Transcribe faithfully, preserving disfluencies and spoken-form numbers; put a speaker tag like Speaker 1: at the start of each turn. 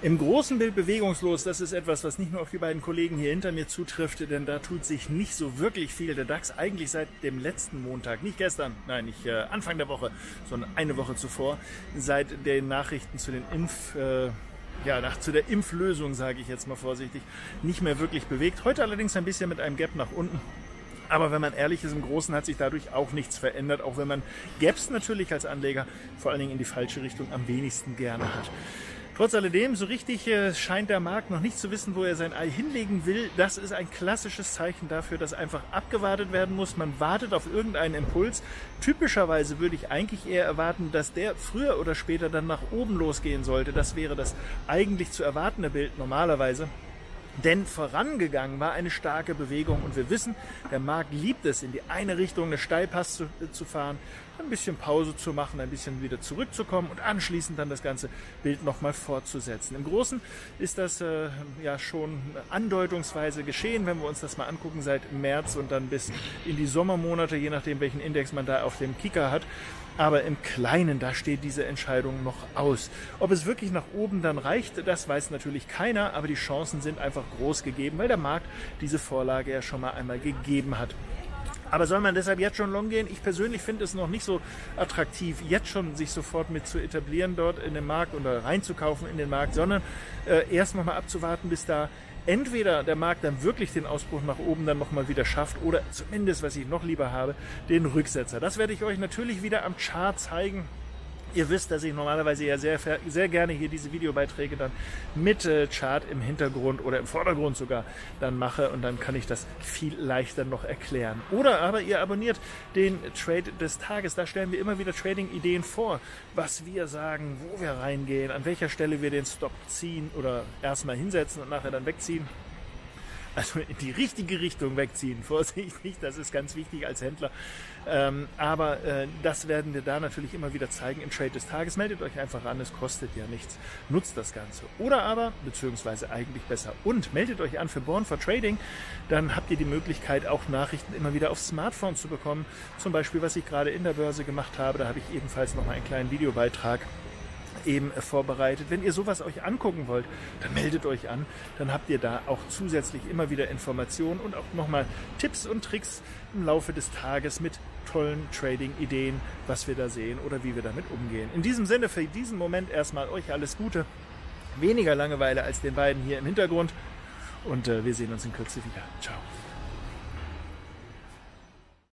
Speaker 1: Im großen Bild bewegungslos, das ist etwas, was nicht nur auf die beiden Kollegen hier hinter mir zutrifft, denn da tut sich nicht so wirklich viel. Der DAX eigentlich seit dem letzten Montag, nicht gestern, nein, nicht äh, Anfang der Woche, sondern eine Woche zuvor, seit den Nachrichten zu den Impf... Äh, ja, nach, zu der Impflösung, sage ich jetzt mal vorsichtig, nicht mehr wirklich bewegt. Heute allerdings ein bisschen mit einem Gap nach unten. Aber wenn man ehrlich ist, im Großen hat sich dadurch auch nichts verändert, auch wenn man Gaps natürlich als Anleger vor allen Dingen in die falsche Richtung am wenigsten gerne hat. Trotz alledem, so richtig äh, scheint der Markt noch nicht zu wissen, wo er sein Ei hinlegen will. Das ist ein klassisches Zeichen dafür, dass einfach abgewartet werden muss. Man wartet auf irgendeinen Impuls. Typischerweise würde ich eigentlich eher erwarten, dass der früher oder später dann nach oben losgehen sollte. Das wäre das eigentlich zu erwartende Bild normalerweise. Denn vorangegangen war eine starke Bewegung und wir wissen, der Markt liebt es, in die eine Richtung eine Steilpass zu, zu fahren, ein bisschen Pause zu machen, ein bisschen wieder zurückzukommen und anschließend dann das ganze Bild nochmal fortzusetzen. Im Großen ist das äh, ja schon andeutungsweise geschehen, wenn wir uns das mal angucken, seit März und dann bis in die Sommermonate, je nachdem welchen Index man da auf dem Kicker hat. Aber im Kleinen, da steht diese Entscheidung noch aus. Ob es wirklich nach oben dann reicht, das weiß natürlich keiner, aber die Chancen sind einfach groß gegeben, weil der Markt diese Vorlage ja schon mal einmal gegeben hat. Aber soll man deshalb jetzt schon long gehen? Ich persönlich finde es noch nicht so attraktiv, jetzt schon sich sofort mit zu etablieren dort in den Markt oder reinzukaufen in den Markt, sondern äh, erst nochmal abzuwarten, bis da entweder der Markt dann wirklich den Ausbruch nach oben dann nochmal wieder schafft oder zumindest, was ich noch lieber habe, den Rücksetzer. Das werde ich euch natürlich wieder am Chart zeigen. Ihr wisst, dass ich normalerweise ja sehr, sehr gerne hier diese Videobeiträge dann mit äh, Chart im Hintergrund oder im Vordergrund sogar dann mache und dann kann ich das viel leichter noch erklären. Oder aber ihr abonniert den Trade des Tages. Da stellen wir immer wieder Trading-Ideen vor, was wir sagen, wo wir reingehen, an welcher Stelle wir den Stop ziehen oder erstmal hinsetzen und nachher dann wegziehen. Also in die richtige Richtung wegziehen, vorsichtig, das ist ganz wichtig als Händler. Ähm, aber äh, das werden wir da natürlich immer wieder zeigen im Trade des Tages. Meldet euch einfach an, es kostet ja nichts. Nutzt das Ganze. Oder aber, beziehungsweise eigentlich besser, und meldet euch an für Born for Trading. Dann habt ihr die Möglichkeit, auch Nachrichten immer wieder aufs Smartphone zu bekommen. Zum Beispiel, was ich gerade in der Börse gemacht habe, da habe ich ebenfalls noch mal einen kleinen Videobeitrag eben vorbereitet. Wenn ihr sowas euch angucken wollt, dann meldet euch an. Dann habt ihr da auch zusätzlich immer wieder Informationen und auch nochmal Tipps und Tricks im Laufe des Tages mit tollen Trading-Ideen, was wir da sehen oder wie wir damit umgehen. In diesem Sinne für diesen Moment erstmal euch alles Gute. Weniger Langeweile als den beiden hier im Hintergrund und äh, wir sehen uns in Kürze wieder. Ciao.